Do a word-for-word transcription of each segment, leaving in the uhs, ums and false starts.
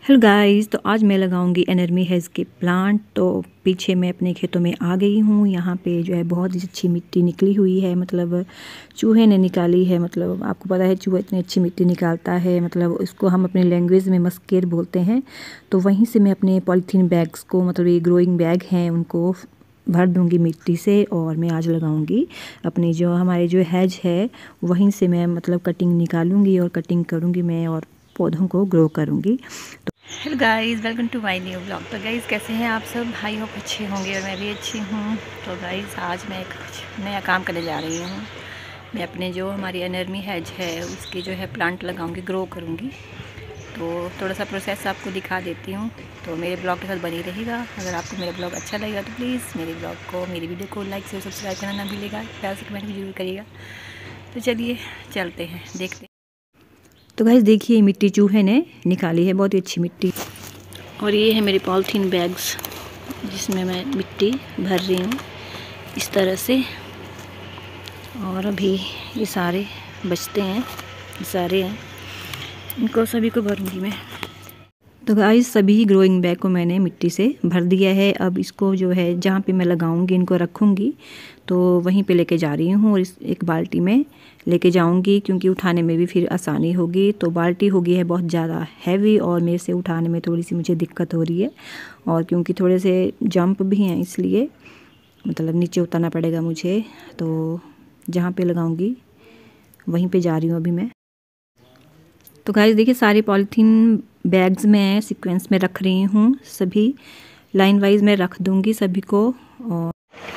Hello guys, तो आज मैं लगाऊंगी एनर्मी हेज के प्लांट। तो पीछे मैं अपने खेतों में आ गई हूँ। यहाँ पे जो है बहुत ही अच्छी मिट्टी निकली हुई है, मतलब चूहे ने निकाली है। मतलब आपको पता है चूहा इतनी अच्छी मिट्टी निकालता है, मतलब उसको हम अपनी लैंग्वेज में मस्केर बोलते हैं। तो वहीं से मैं अपने पॉलीथीन बैग्स को, मतलब ये ग्रोइंग बैग हैं, उनको भर दूंगी मिट्टी से और मैं आज लगाऊंगी अपनी जो हमारे जो हैज है वहीं से मैं मतलब कटिंग निकालूंगी और कटिंग करूंगी मैं और पौधों को ग्रो करूंगी। तो hello guys, welcome to my new blog. तो गाइस कैसे हैं आप सब? आई होप अच्छे होंगे और मैं भी अच्छी हूँ। तो गाइस आज मैं एक नया काम करने जा रही हूँ। मैं अपने जो हमारी एनर्मी हैज है उसकी जो है प्लांट लगाऊंगी, ग्रो करूँगी। तो थोड़ा सा प्रोसेस आपको दिखा देती हूँ, तो मेरे ब्लॉग के साथ बनी रहेगा। अगर आपको मेरा ब्लॉग अच्छा लगेगा तो प्लीज़ मेरे ब्लॉग को, मेरी वीडियो को लाइक से सब्सक्राइब करना ना भूलिएगा, प्यार से कमेंट भी जरूर करिएगा। तो चलिए चलते हैं, देखते हैं। तो गाइस देखिए मिट्टी चूहे ने निकाली है, बहुत ही अच्छी मिट्टी। और ये है मेरे पॉलीथीन बैग्स जिसमें मैं मिट्टी भर रही हूँ इस तरह से। और अभी ये सारे बचते हैं, ये सारे हैं, इनको सभी को भरूंगी मैं। तो गाइस सभी ग्रोइंग बैग को मैंने मिट्टी से भर दिया है। अब इसको जो है जहाँ पे मैं लगाऊंगी इनको रखूँगी, तो वहीं पे लेके जा रही हूँ और इस एक बाल्टी में लेके जाऊंगी, क्योंकि उठाने में भी फिर आसानी होगी। तो बाल्टी हो गई है बहुत ज़्यादा हैवी और मेरे से उठाने में थोड़ी सी मुझे दिक्कत हो रही है, और क्योंकि थोड़े से जंप भी हैं इसलिए मतलब नीचे उतारना पड़ेगा मुझे। तो जहाँ पे लगाऊंगी वहीं पे जा रही हूँ अभी मैं। तो गाइस देखिए सारी पॉलीथीन बैग्स में सीक्वेंस में रख रही हूँ, सभी लाइन वाइज में रख दूंगी सभी को। और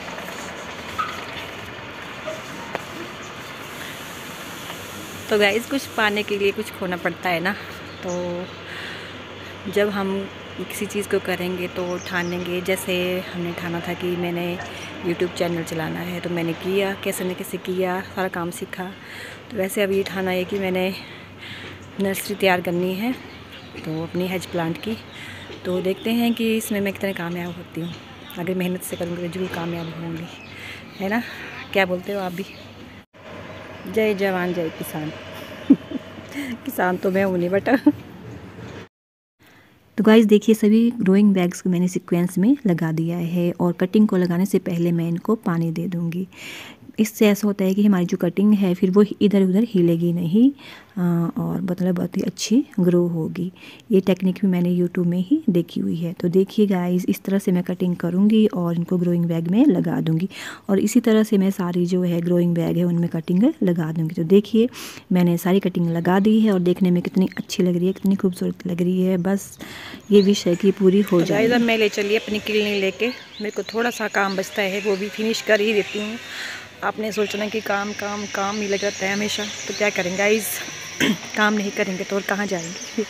तो गाइस कुछ पाने के लिए कुछ खोना पड़ता है ना। तो जब हम किसी चीज़ को करेंगे तो ठानेंगे, जैसे हमने ठाना था कि मैंने यूट्यूब चैनल चलाना है, तो मैंने किया, कैसे न कैसे किया, सारा काम सीखा। तो वैसे अब ये ठाना है कि मैंने नर्सरी तैयार करनी है तो अपनी हेज प्लांट की। तो देखते हैं कि इसमें मैं कितने कामयाब होती हूँ। अगर मेहनत से करूँगी तो जरूर कामयाब होंगी, है ना? क्या बोलते हो आप भी? जय जवान जय किसान। किसान तो मैं हूँ नहीं बेटा। तो गाइस देखिए सभी ग्रोइंग बैग्स को मैंने सीक्वेंस में लगा दिया है और कटिंग को लगाने से पहले मैं इनको पानी दे दूँगी। इससे ऐसा होता है कि हमारी जो कटिंग है फिर वो इधर उधर हिलेगी नहीं और मतलब बहुत ही अच्छी ग्रो होगी। ये टेक्निक भी मैंने यूट्यूब में ही देखी हुई है। तो देखिए गाइस इस तरह से मैं कटिंग करूँगी और इनको ग्रोइंग बैग में लगा दूँगी, और इसी तरह से मैं सारी जो है ग्रोइंग बैग है उनमें कटिंग लगा दूँगी। तो देखिए मैंने सारी कटिंग लगा दी है और देखने में कितनी अच्छी लग रही है, कितनी खूबसूरत लग रही है। बस ये विश है कि पूरी हो जाए। अब मैं ले चलिए अपनी क्लिनिक लेके, मेरे को थोड़ा सा काम बचता है वो भी फिनिश कर ही देती हूँ। आपने सोचना कि काम काम काम ही लग जाता है हमेशा, तो क्या करेंगे गाइस, काम नहीं करेंगे तो और कहाँ जाएंगे।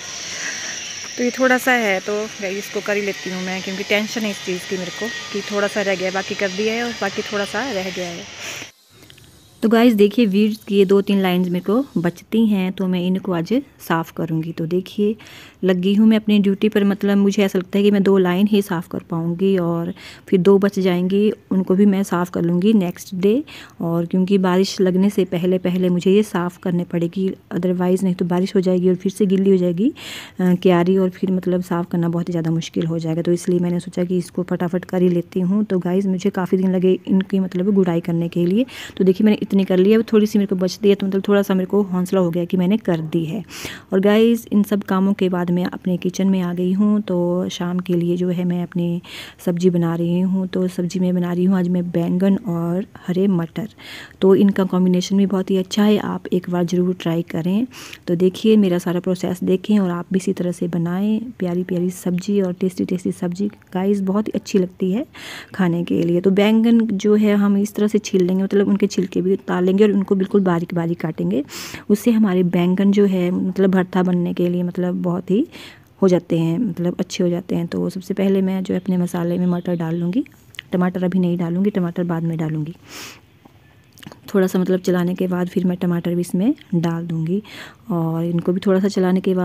तो ये थोड़ा सा है तो गाइस इसको कर ही लेती हूँ मैं, क्योंकि टेंशन है इस चीज़ की मेरे को कि थोड़ा सा रह गया, बाकी कर दिया है और बाकी थोड़ा सा रह गया है। तो गाइस देखिए वीड्स की ये दो तीन लाइंस मेरे को बचती हैं, तो मैं इनको आज साफ़ करूँगी। तो देखिए लगी हूँ मैं अपनी ड्यूटी पर, मतलब मुझे ऐसा लगता है कि मैं दो लाइन ही साफ़ कर पाऊँगी और फिर दो बच जाएंगी, उनको भी मैं साफ़ कर लूँगी नेक्स्ट डे। और क्योंकि बारिश लगने से पहले पहले मुझे ये साफ़ करने पड़ेगी, अदरवाइज़ नहीं तो बारिश हो जाएगी और फिर से गिल्ली हो जाएगी क्यारी, और फिर मतलब साफ़ करना बहुत ही ज़्यादा मुश्किल हो जाएगा। तो इसलिए मैंने सोचा कि इसको फटाफट कर ही लेती हूँ। तो गाइज़ मुझे काफ़ी दिन लगे इनकी मतलब गुड़ाई करने के लिए। तो देखिए मैंने इतनी कर ली है, थोड़ी सी मेरे को बचती है, तो मतलब थोड़ा सा मेरे को हौसला हो गया कि मैंने कर दी है। और गाइस इन सब कामों के बाद मैं अपने किचन में आ गई हूँ। तो शाम के लिए जो है मैं अपनी सब्जी बना रही हूँ। तो सब्जी में बना रही हूँ आज मैं बैंगन और हरे मटर। तो इनका कॉम्बिनेशन भी बहुत ही अच्छा है, आप एक बार ज़रूर ट्राई करें। तो देखिए मेरा सारा प्रोसेस देखें और आप भी इसी तरह से बनाएं प्यारी प्यारी सब्जी और टेस्टी टेस्टी सब्जी। गाइस बहुत ही अच्छी लगती है खाने के लिए। तो बैंगन जो है हम इस तरह से छील लेंगे, मतलब उनके छिलके भी उतार लेंगे और उनको बिल्कुल बारीक बारीक काटेंगे। उससे हमारे बैंगन जो है मतलब भरता बनने के लिए मतलब बहुत ही हो जाते हैं, मतलब अच्छे हो जाते हैं। तो सबसे पहले मैं जो है अपने मसाले में मटर डाल लूँगी, टमाटर अभी नहीं डालूँगी, टमाटर बाद में डालूँगी। थोड़ा सा मतलब चलाने के बाद फिर मैं टमाटर भी इसमें डाल दूँगी और इनको भी थोड़ा सा चलाने के बाद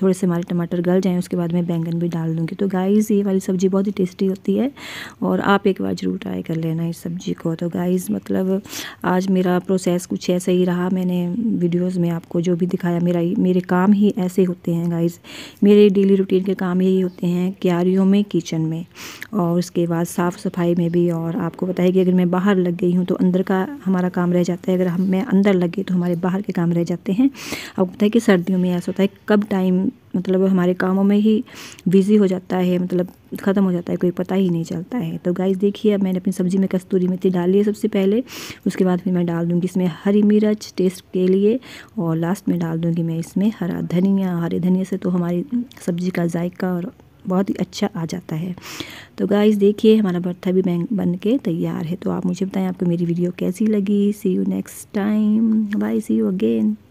थोड़े से हमारे टमाटर गल जाएँ उसके बाद मैं बैंगन भी डाल दूँगी। तो गाइज़ ये वाली सब्ज़ी बहुत ही टेस्टी होती है और आप एक बार ज़रूर ट्राई कर लेना इस सब्ज़ी को। तो गाइज़ मतलब आज मेरा प्रोसेस कुछ ऐसा ही रहा, मैंने वीडियोज़ में आपको जो भी दिखाया मेरा मेरे काम ही ऐसे होते हैं गाइज़। मेरे डेली रूटीन के काम यही होते हैं क्यारियों में, किचन में और उसके बाद साफ़ सफाई में भी। और आपको पता है कि अगर मैं बाहर लग गई हूँ तो अंदर का हमारा काम रह जाता है, अगर हम मैं अंदर लग गई तो हमारे बाहर के काम रह जाते हैं। आपको पता है कि सर्दियों में ऐसा होता है कब टाइम मतलब हमारे कामों में ही बिज़ी हो जाता है, मतलब ख़त्म हो जाता है, कोई पता ही नहीं चलता है। तो गाइस देखिए अब मैंने अपनी सब्ज़ी में कस्तूरी मेथी डाली है सबसे पहले, उसके बाद फिर मैं डाल दूँगी इसमें हरी मिर्च टेस्ट के लिए और लास्ट में डाल दूँगी मैं इसमें हरा धनिया। हरे धनिया से तो हमारी सब्ज़ी का जायका और बहुत ही अच्छा आ जाता है। तो गाइस देखिए हमारा भरता भी बन के तैयार है। तो आप मुझे बताएं आपको मेरी वीडियो कैसी लगी। See you next time, bye, see you again.